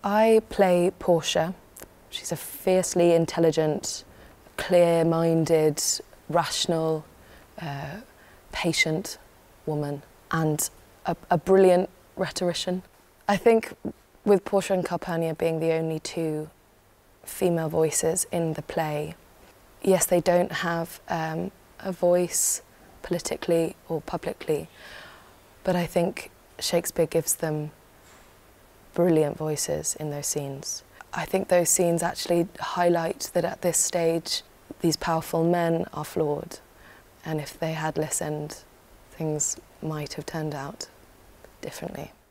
I play Portia. She's a fiercely intelligent, clear-minded, rational, patient woman and a brilliant rhetorician. I think with Portia and Calpurnia being the only two female voices in the play, yes, they don't have a voice politically or publicly, but I think Shakespeare gives them brilliant voices in those scenes. I think those scenes actually highlight that at this stage, these powerful men are flawed, and if they had listened, things might have turned out differently.